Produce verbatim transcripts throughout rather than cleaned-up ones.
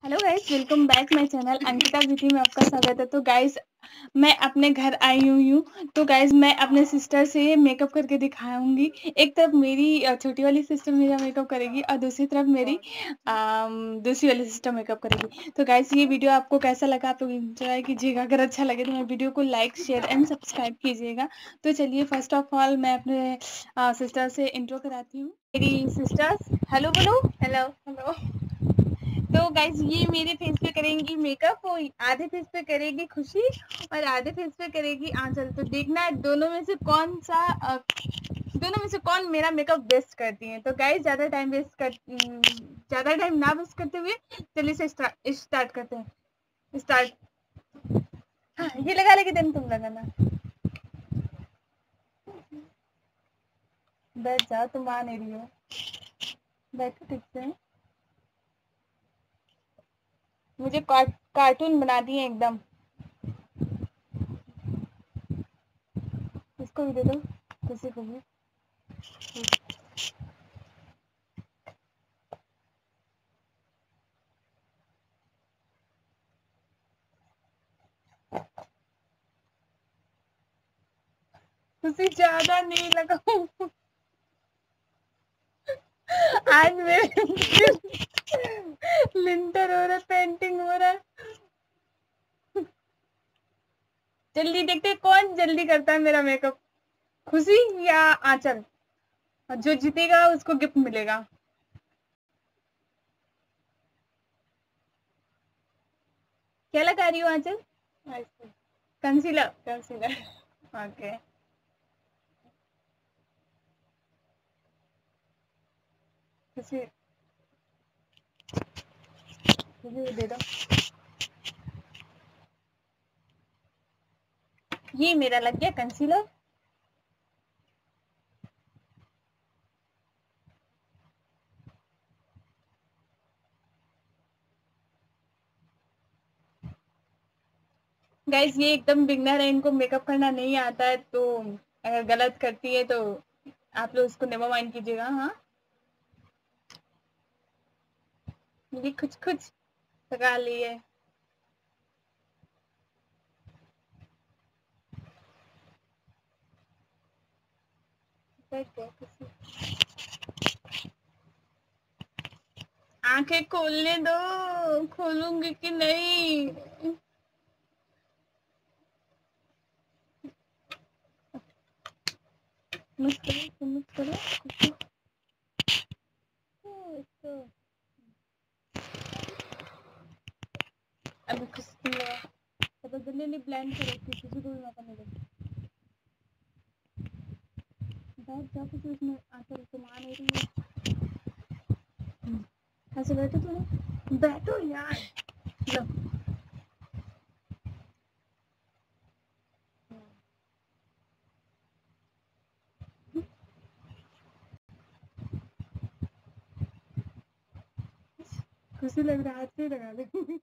Hello guys, welcome back my channel Ankita beauty में आपका स्वागत है। तो गाइस मैं अपने घर आई हुई हूँ। तो गाइस मैं अपने सिस्टर से मेकअप करके दिखाऊंगी। एक तरफ मेरी छोटी वाली सिस्टर मेरा मेकअप करेगी और दूसरी तरफ मेरी आम, दूसरी वाली सिस्टर मेकअप करेगी। तो गाइस ये वीडियो आपको कैसा लगा आप लोग एंजॉय कीजिएगा। अगर अच्छा लगे तो मेरे वीडियो को लाइक शेयर एंड सब्सक्राइब कीजिएगा। तो चलिए फर्स्ट ऑफ ऑल मैं अपने सिस्टर से इंट्रो कराती हूँ। मेरी सिस्टर्स हेलो बोलो। Hello hello. तो गाइज ये मेरे फेस पे करेंगी मेकअप और आधे फेस पे करेगी खुशी और आधे फेस पे करेगी आंचल। तो देखना है दोनों में से कौन सा अ, दोनों में से कौन मेरा मेकअप बेस्ट करती है। तो गाइज ज्यादा टाइम वेस्ट कर ज्यादा टाइम ना वेस्ट करते हुए चलिए से स्टार्ट स्टार्ट करते हैं। स्टार्ट। हाँ ये लगा लेके दिन तुम लगाना। बैठ जाओ, तुम आ नहीं रही हो। बैठो ठीक से। मुझे कार्टून बना दिए एकदम। इसको भी दे दो, किसी को भी। खुशी ज्यादा नहीं लगाऊं। आज मेरे लिंटर हो रहा है, पेंटिंग हो रहा है। जल्दी देखते कौन जल्दी करता है मेरा मेकअप, खुशी या आंचल। जो जीतेगा उसको गिफ्ट मिलेगा। क्या लगा रही हो आंचल? कंसीलर। Concealer okay. खुशी खुशी दे दो। ये मेरा लग गया कंसीलर। गाइज ये एकदम बिगनर है, इनको मेकअप करना नहीं आता है। तो अगर गलत करती है तो आप लोग उसको नेवर माइंड कीजिएगा। हाँ ये कुछ कुछ लगा ली है। आंखें खोलने दो, खोलूंगी कि नहीं। मत करो मत करो। अभी कुछ तो जल्दी ब्लेंड करो, किसी को भी मौका मिले। बैठ जाओ, कुछ उसमें आंसर तुम आ नहीं रही है। ऐसे बैठो, तुम बैठो यार। लो खुशी लग रहा है, हाथ से लगा दे।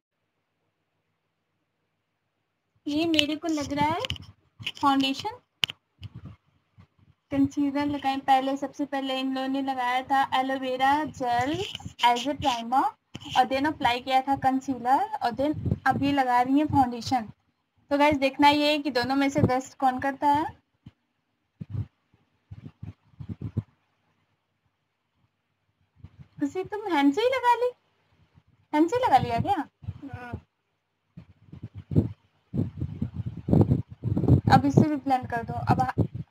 ये मेरे को लग रहा है फाउंडेशन। कंसीलर लगाए पहले, सबसे पहले इन लोगों ने लगाया था aloe vera gel as a primer और देन अप्लाई किया था कंसीलर और देन अब ये लगा रही है फाउंडेशन। तो गाइस देखना ये है कि दोनों में से बेस्ट कौन करता है। खुशी तुम हैंड से ही लगा ली, हैंड से लगा लिया क्या? अब इससे भी ब्लेंड कर दो। अब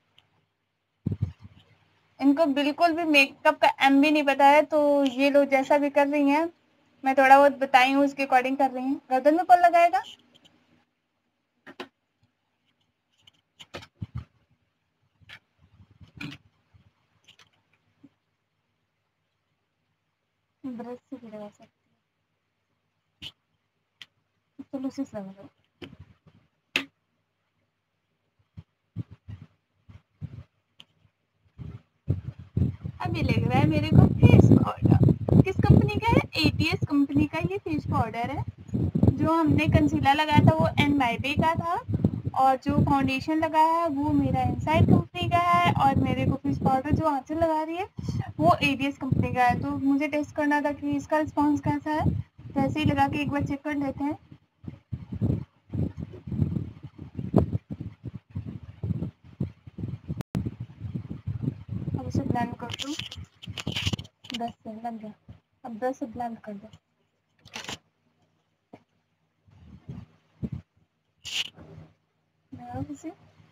इनको बिल्कुल भी मेकअप का एम भी नहीं पता है, तो ये लोग जैसा भी कर रही हैं मैं थोड़ा बहुत बताई हूँ उसके अकॉर्डिंग कर रही हूँ। गर्दन में कौन लगाएगा? ब्रश से भी लगा सकते, चलो उसी से लगा दो। अभी लग रहा है मेरे को फेस पाउडर। किस कंपनी का है? एटीएस कंपनी का ये फेस पाउडर है। जो हमने कंसीलर लगाया था वो एन माइबे का था और जो फाउंडेशन लगाया है वो मेरा इनसाइड कंपनी का है और मेरे को फेस पाउडर जो आंचल लगा रही है वो एटीएस कंपनी का है। तो मुझे टेस्ट करना था कि इसका रिस्पॉन्स कैसा है। तो ऐसे ही लगा के एक बार चेक कर लेते हैं। अब इसे ब्लेंड कर दो। दस से लग गया, अब दस से ब्लेंड कर दो। इसे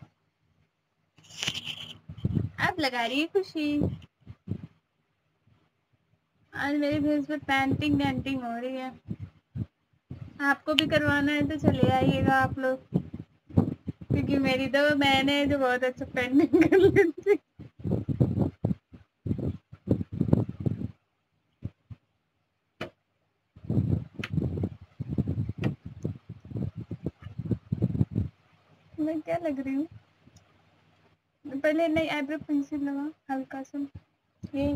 अब लगा रही है खुशी। आज मेरे फेस पे पेंटिंग डेंटिंग हो रही है। आपको भी करवाना है तो चले आइएगा आप लोग, क्योंकि मेरी तो मैंने जो बहुत अच्छा पेंटिंग कर लेती। मैं क्या लग रही हूँ? पहले नहीं, आईब्रो पेंसिल लगा हल्का सा। यही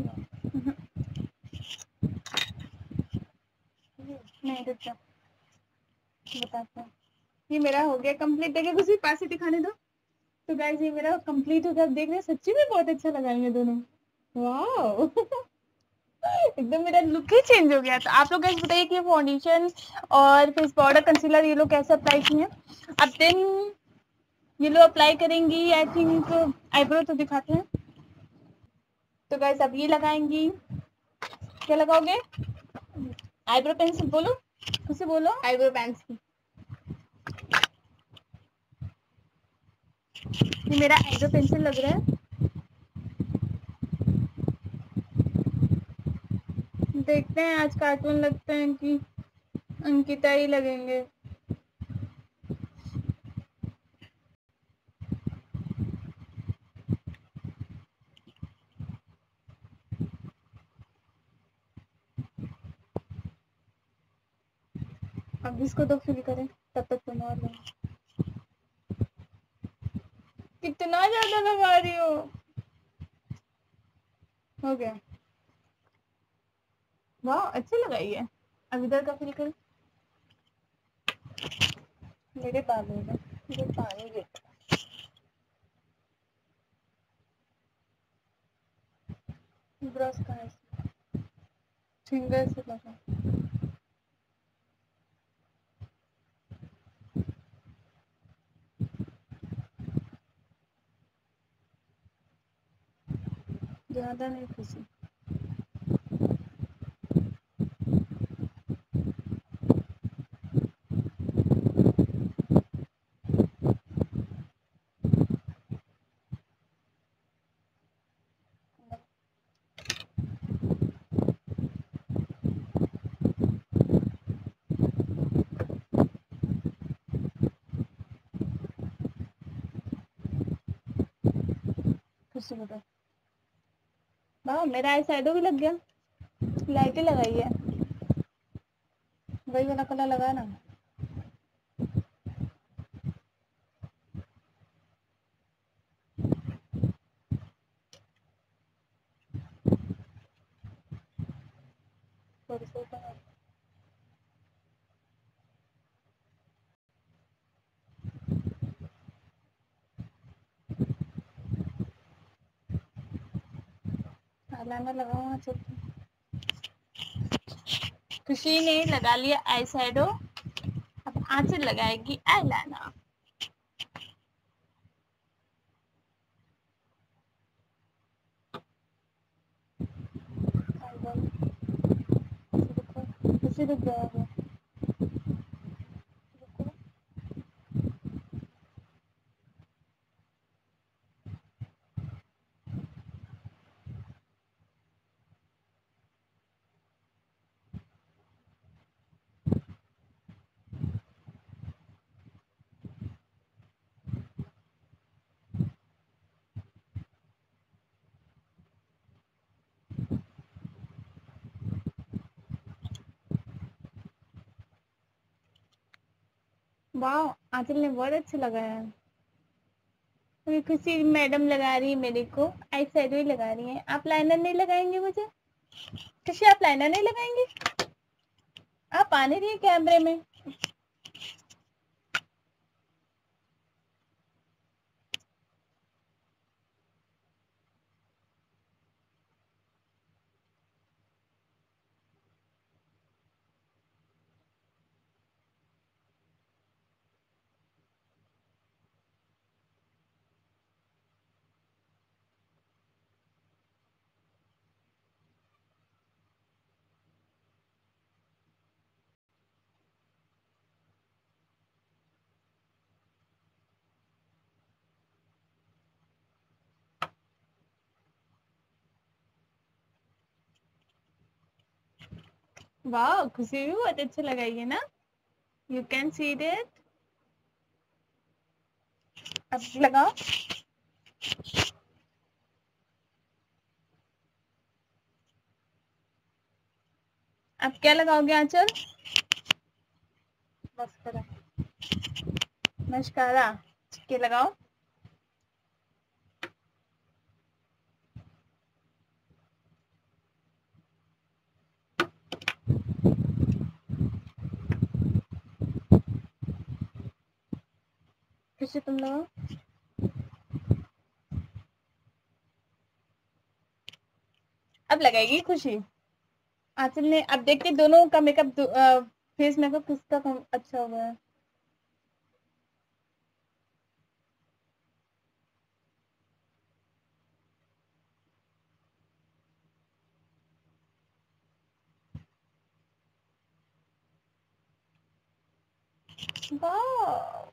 नहीं, रुक जा बताते हैं। ये मेरा हो गया कंप्लीट। देखिए कुछ पास से दिखाने दो। तो गाइस ये मेरा कंप्लीट हो गया। आप देख रहे हैं, सच्ची में बहुत अच्छा लगा ये दोनों। वाओ एकदम मेरा लुक ही चेंज हो गया। तो आप लोग गाइस बताइए कि फाउंडेशन और फेस पाउडर कंसीलर ये लोग कैसे अप्लाई किए। अब देन ये लोग अप्लाई करेंगी आई थिंक आईब्रो। तो दिखाते हैं। तो गाइस अब ये लगाएंगी। क्या लगाओगे? Eyebrow pencil. बोलो उसे, बोलो आईब्रो पेंसिल। ये मेरा आईब्रो पेंसिल लग रहा है। देखते हैं आज कार्टून लगते हैं कि अंकिता ही लगेंगे। अब इसको तो फिल करें, तब तक तुम और लगा। कितना ज्यादा लगा रही हो। हो गया। वाह अच्छी लगाई है। अब इधर का फिल कर। मेरे बालों में मुझे पानी गिर। ब्रश का है, फिंगर से लगा। ज्यादा नहीं खुशी। खुशी बता। वाह मेरा आई शैडो भी लग गया। लाइटें लगाई है, वही वाला कलर लगा ना। परसों का आईलाइनर लगाओ वहाँ चल। खुशी ने लगा लिया आई शैडो। अब आंचल लगाएगी आईलाइनर। खुशी रुक जाओगे। वाह आंचल ने बहुत अच्छा लगाया है। अभी खुशी मैडम लगा रही है मेरे को आई शैडो ही लगा रही है। आप लाइनर नहीं लगाएंगे मुझे? खुशी आप लाइनर नहीं लगाएंगे? आप आ नहीं रही है कैमरे में। वाह, खुशी भी बहुत अच्छा लगाइए ना। You can see that. अब लगाओ। अब क्या लगाओगे आंचल? मस्करा। मस्कारा के लगाओ। फिर से तुम लगाओ। अब लगाएगी खुशी। आंचल ने अब देखते दोनों का मेकअप, फेस मेकअप किसका कम अच्छा हो गया है। वाह,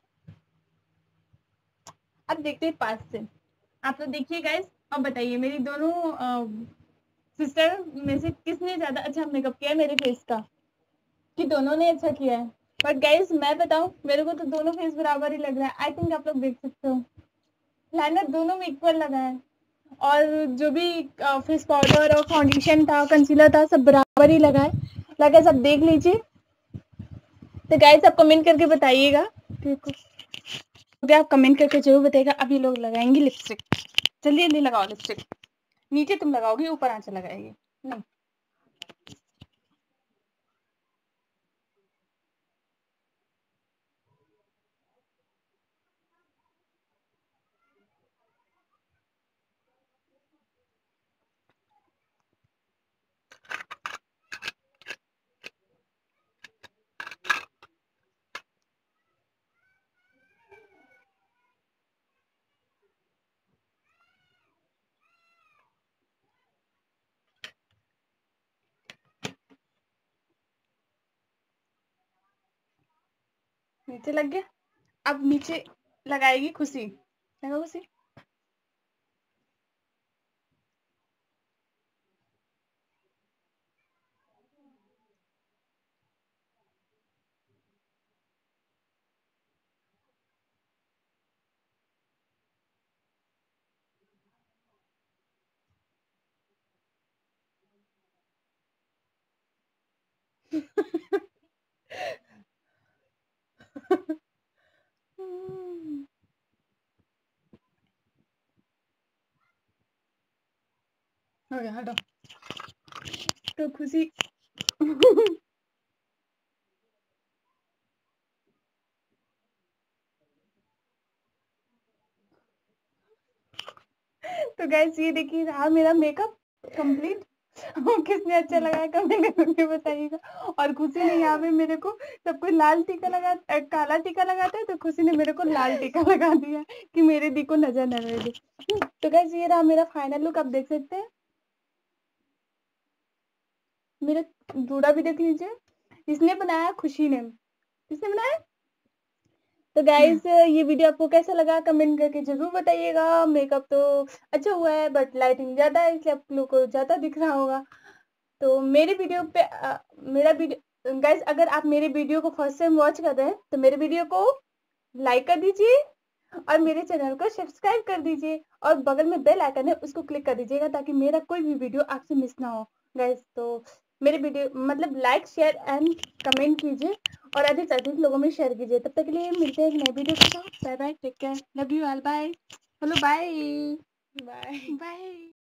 अब देखते हैं पास से। आप तो देखिए गाइस, अब बताइए मेरी दोनों सिस्टर में से किसने ज्यादा अच्छा मेकअप किया है मेरे फेस का, कि दोनों ने अच्छा किया है। बट गाइस मैं बताऊं, मेरे को तो दोनों फेस बराबर ही लग रहा है। आई थिंक आप लोग देख सकते हो, लाइनर दोनों में इक्वल लगा है, और जो भी फेस पाउडर और फाउंडेशन था, कंसीलर था, सब बराबर ही लगा है। लगा सब देख लीजिए। तो गाइस आप कमेंट करके बताइएगा, ठीक है, आप कमेंट करके जरूर बताइएगा। अब ये लोग लगाएंगे लिपस्टिक। जल्दी जल्दी लगाओ लिपस्टिक। नीचे तुम लगाओगी, ऊपर आंचल लगाएगी। नहीं, नीचे लग गया। अब नीचे लगाएगी खुशी। लगा खुशी। हो गया, हटो। तो खुशी तो गाइस ये देखिए रहा मेरा मेकअप कंप्लीट। किसने अच्छा लगाया कमेंट करके बताइएगा। और खुशी ने यहाँ पे मेरे को, सब कोई लाल टीका लगा, काला टीका लगाता है, तो खुशी ने मेरे को लाल टीका लगा दिया कि मेरे दी को नजर न लगे। तो गाइस ये रहा मेरा फाइनल लुक, आप देख सकते हैं। मेरा जूड़ा भी देख लीजिए। इसने बनाया, खुशी ने। किसने बनाया? तो गाइस ये वीडियो आपको कैसा लगा कमेंट करके जरूर बताइएगा। मेकअप तो अच्छा हुआ है, बट लाइटिंग ज्यादा है, इसलिए आप लोग को ज्यादा दिख रहा होगा। तो मेरे वीडियो पे आ, मेरा वीडियो गाइस, अगर आप मेरे वीडियो को फर्स्ट टाइम वॉच कर रहे हैं तो मेरे वीडियो को लाइक कर दीजिए, और मेरे चैनल को सब्सक्राइब कर दीजिए, और बगल में बेल आइकन है उसको क्लिक कर दीजिएगा, ताकि मेरा कोई भी वीडियो आपसे मिस ना हो गाइस। तो मेरे वीडियो मतलब लाइक शेयर एंड कमेंट कीजिए, और अधिक से अधिक लोगों में शेयर कीजिए। तब तक के लिए मिलते हैं एक नए वीडियो के साथ। Bye bye, take care, love you all, bye. Hello, bye bye bye.